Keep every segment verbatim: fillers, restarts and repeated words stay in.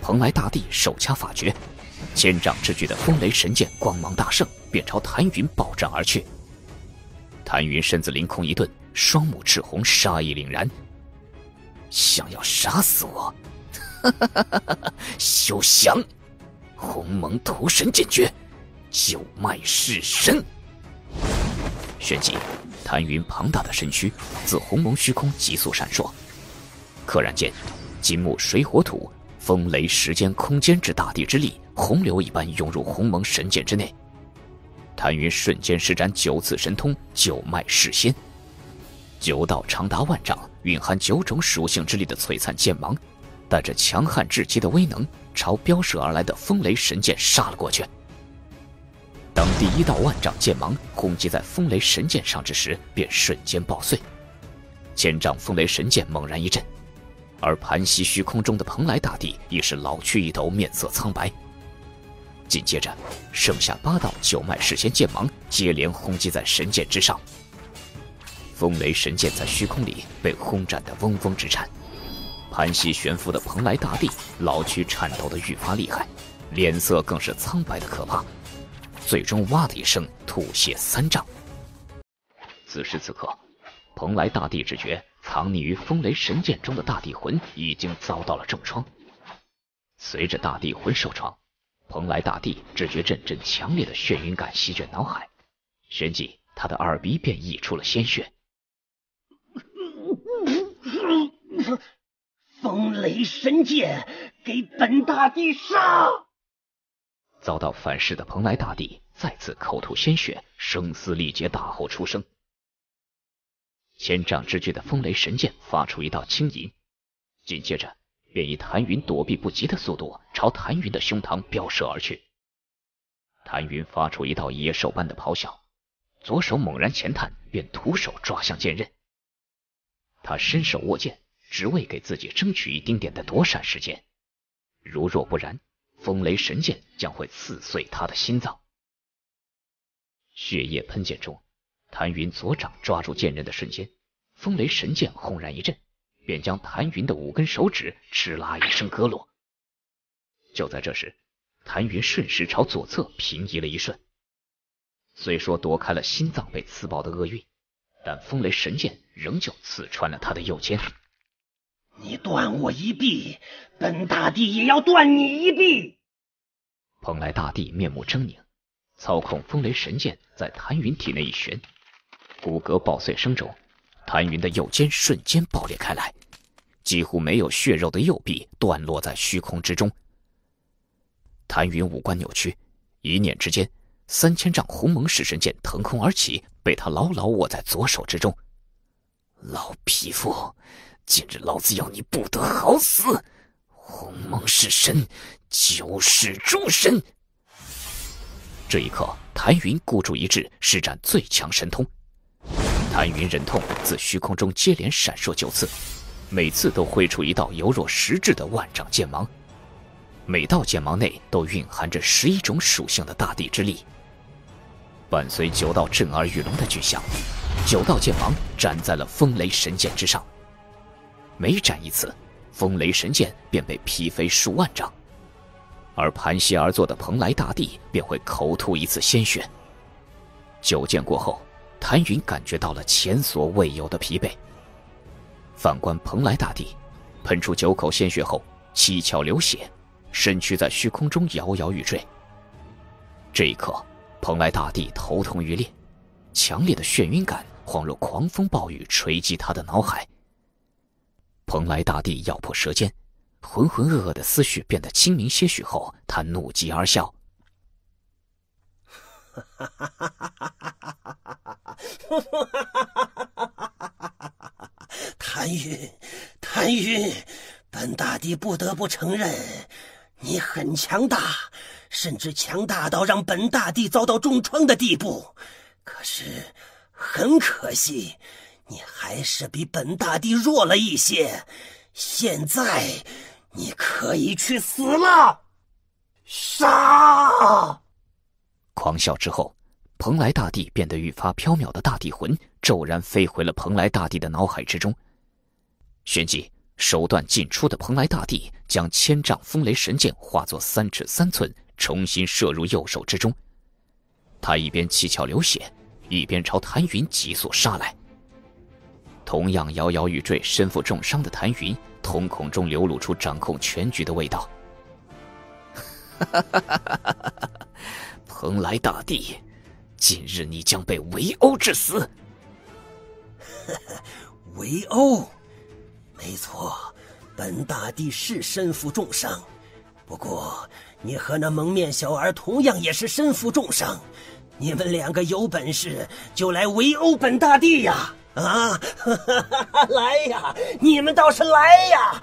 蓬莱大帝手掐法诀，千丈之巨的风雷神剑光芒大盛，便朝谭云暴斩而去。谭云身子凌空一顿，双目赤红，杀意凛然。想要杀死我？休想！鸿蒙屠神剑诀，九脉噬神。旋即，谭云庞大的身躯自鸿蒙虚空急速闪烁，刻然间，金木水火土、风雷时间空间之大地之力，洪流一般涌入鸿蒙神剑之内。谭云瞬间施展九次神通，九脉噬仙。九道长达万丈、蕴含九种属性之力的璀璨剑芒，带着强悍至极的威能，朝飙射而来的风雷神剑杀了过去。当第一道万丈剑芒轰击在风雷神剑上之时，便瞬间爆碎。千丈风雷神剑猛然一震，而盘膝虚空中的蓬莱大帝已是老躯一抖，面色苍白。紧接着，剩下八道九脉噬仙剑芒接连轰击在神剑之上。风雷神剑在虚空里被轰斩得嗡嗡直颤，盘膝悬浮的蓬莱大帝老躯颤抖得愈发厉害，脸色更是苍白的可怕，最终哇的一声吐血三丈。此时此刻，蓬莱大帝只觉藏匿于风雷神剑中的大帝魂已经遭到了重创。随着大帝魂受创，蓬莱大帝只觉阵阵强烈的眩晕感席卷脑海，旋即他的耳鼻便溢出了鲜血。 风雷神剑，给本大帝杀！ 遭到反噬的蓬莱大帝再次口吐鲜血，声嘶力竭大吼出声。千丈之巨的风雷神剑发出一道轻吟，紧接着便以谭云躲避不及的速度朝谭云的胸膛飙射而去。谭云发出一道野兽般的咆哮，左手猛然前探，便徒手抓向剑刃。他伸手握剑，只为给自己争取一丁点的躲闪时间。如若不然，风雷神剑将会刺碎他的心脏。血液喷溅中，谭云左掌抓住剑刃的瞬间，风雷神剑轰然一震，便将谭云的五根手指哧啦一声割落。就在这时，谭云顺势朝左侧平移了一瞬。虽说躲开了心脏被刺爆的厄运，但风雷神剑仍旧刺穿了他的右肩。 你断我一臂，本大帝也要断你一臂！ 蓬莱大帝面目狰狞，操控风雷神剑在谭云体内一旋，骨骼爆碎声中，谭云的右肩瞬间爆裂开来，几乎没有血肉的右臂断落在虚空之中。谭云五官扭曲，一念之间，三千丈鸿蒙噬神剑腾空而起，被他牢牢握在左手之中。老匹夫，今日老子要你不得好死！鸿蒙噬神，九世诸神！这一刻，谭云孤注一掷，施展最强神通。谭云忍痛自虚空中接连闪烁九次，每次都挥出一道犹若实质的万丈剑芒，每道剑芒内都蕴含着十一种属性的大地之力。伴随九道震耳欲聋的巨响，九道剑芒斩在了风雷神剑之上。每斩一次，风雷神剑便被劈飞数万丈，而盘膝而坐的蓬莱大帝便会口吐一次鲜血。九剑过后，谭云感觉到了前所未有的疲惫。反观蓬莱大帝，喷出九口鲜血后，七窍流血，身躯在虚空中摇摇欲坠。这一刻，蓬莱大帝头痛欲裂，强烈的眩晕感恍若狂风暴雨锤击他的脑海。蓬莱大帝咬破舌尖，浑浑噩噩的思绪变得清明些许后，他怒极而笑。 谭云，谭云，本大帝不得不承认，你很强大，甚至强大到让本大帝遭到重创的地步。可是，很可惜，你还是比本大帝弱了一些。现在，你可以去死了！杀！ 狂笑之后，蓬莱大帝变得愈发缥缈的大帝魂骤然飞回了蓬莱大帝的脑海之中。旋即， 手段尽出的蓬莱大帝将千丈风雷神剑化作三尺三寸，重新射入右手之中。他一边七窍流血，一边朝谭云急速杀来。同样摇摇欲坠、身负重伤的谭云，瞳孔中流露出掌控全局的味道。蓬莱大帝，今日你将被围殴致死。 围殴？没错，本大帝是身负重伤，不过你和那蒙面小儿同样也是身负重伤，你们两个有本事就来围殴本大帝呀！啊，来呀，你们倒是来呀！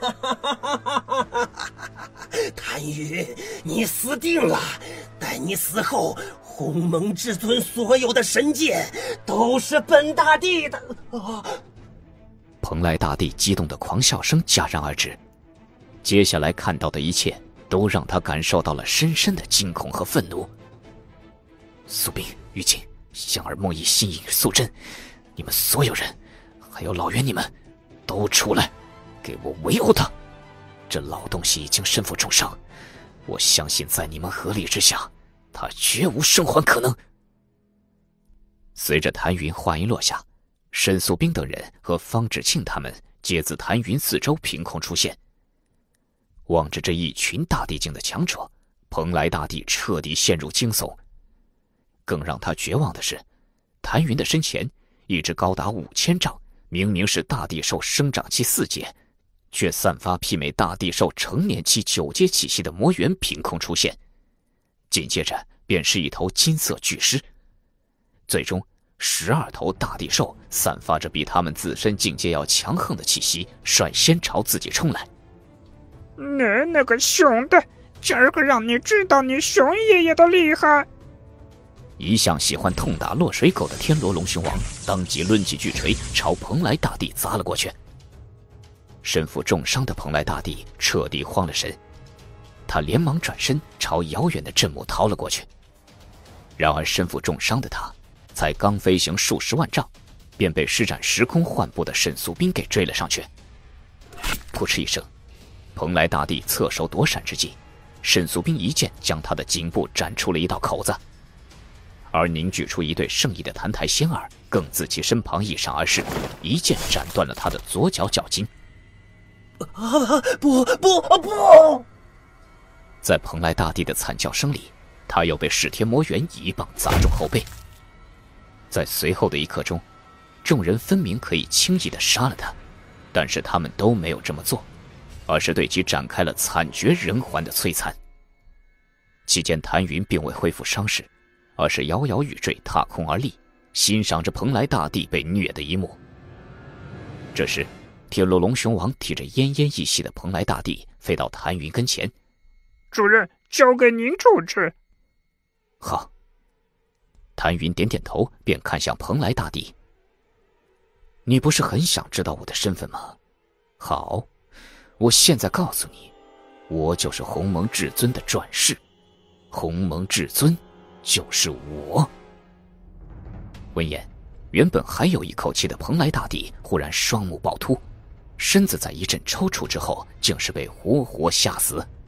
谭云，你死定了！待你死后，鸿蒙至尊所有的神剑都是本大帝的。啊！ 蓬莱大帝激动的狂笑声戛然而止，接下来看到的一切都让他感受到了深深的惊恐和愤怒。苏冰、玉锦、香儿、莫弈、新颖、素贞，你们所有人，还有老袁，你们都出来，给我围殴他！这老东西已经身负重伤，我相信在你们合力之下，他绝无生还可能。随着谭云话音落下，沈素冰等人和方芷庆他们皆自谭云四周凭空出现。望着这一群大地境的强者，蓬莱大帝彻底陷入惊悚。更让他绝望的是，谭云的身前一只高达五千丈，明明是大地兽生长期四阶，却散发媲美大地兽成年期九阶气息的魔猿凭空出现，紧接着便是一头金色巨狮。最终十二头大地兽散发着比他们自身境界要强横的气息，率先朝自己冲来。 你那个熊的，今儿个让你知道你熊爷爷的厉害！ 一向喜欢痛打落水狗的天罗龙熊王当即抡起巨锤朝蓬莱大帝砸了过去。身负重伤的蓬莱大帝彻底慌了神，他连忙转身朝遥远的镇墓逃了过去。然而身负重伤的他才刚飞行数十万丈，便被施展时空幻步的沈素冰给追了上去。扑哧一声，蓬莱大帝侧手躲闪之际，沈素冰一剑将他的颈部斩出了一道口子。而凝聚出一对圣意的谭台仙儿更自其身旁一闪而逝，一剑斩断了他的左脚脚筋。 啊！不不不！ 在蓬莱大帝的惨叫声里，他又被弑天魔猿一棒砸中后背。在随后的一刻中，众人分明可以轻易地杀了他，但是他们都没有这么做，而是对其展开了惨绝人寰的摧残。期间谭云并未恢复伤势，而是摇摇欲坠，踏空而立，欣赏着蓬莱大帝被虐的一幕。这时铁罗龙熊王提着奄奄一息的蓬莱大帝飞到谭云跟前。 主人，交给您处置。 好。谭云点点头，便看向蓬莱大帝。你不是很想知道我的身份吗？好，我现在告诉你，我就是鸿蒙至尊的转世，鸿蒙至尊就是我。闻言，原本还有一口气的蓬莱大帝忽然双目暴突，身子在一阵抽搐之后，竟是被活活吓死。